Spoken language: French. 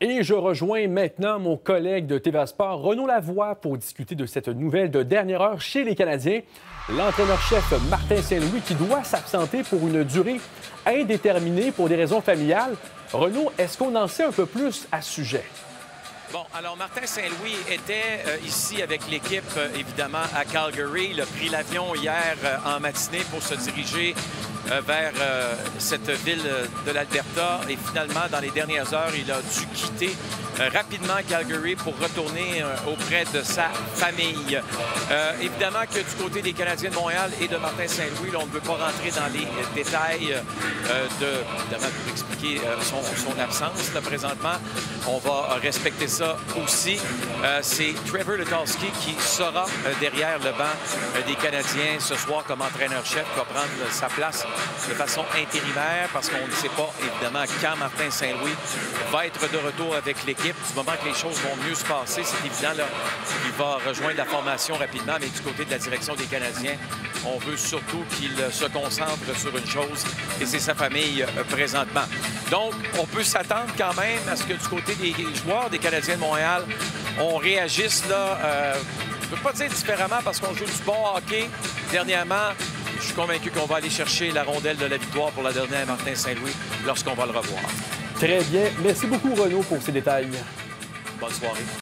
Et je rejoins maintenant mon collègue de TVA Sport, Renaud Lavoie, pour discuter de cette nouvelle de dernière heure chez les Canadiens. L'entraîneur-chef Martin Saint-Louis qui doit s'absenter pour une durée indéterminée pour des raisons familiales. Renaud, est-ce qu'on en sait un peu plus à ce sujet? Bon, alors Martin Saint-Louis était ici avec l'équipe, évidemment, à Calgary. Il a pris l'avion hier en matinée pour se diriger vers cette ville de l'Alberta. Et finalement, dans les dernières heures, il a dû quitter rapidement Calgary pour retourner auprès de sa famille. Évidemment que du côté des Canadiens de Montréal et de Martin Saint-Louis, on ne veut pas rentrer dans les détails évidemment, pour expliquer son absence là, présentement. On va respecter ça aussi. C'est Trevor Letowski qui sera derrière le banc des Canadiens ce soir comme entraîneur-chef, qui va prendre sa place de façon intérimaire parce qu'on ne sait pas, évidemment, quand Martin Saint-Louis va être de retour avec l'équipe. Du moment que les choses vont mieux se passer, c'est évident qu'il va rejoindre la formation rapidement, mais du côté de la direction des Canadiens, on veut surtout qu'il se concentre sur une chose, et c'est sa famille présentement. Donc, on peut s'attendre quand même à ce que du côté des joueurs des Canadiens de Montréal, on réagisse là, je ne peux pas dire différemment parce qu'on joue du bon hockey dernièrement. Je suis convaincu qu'on va aller chercher la rondelle de la victoire pour la dernière Martin Saint-Louis lorsqu'on va le revoir. Très bien. Merci beaucoup, Renaud, pour ces détails. Bonne soirée.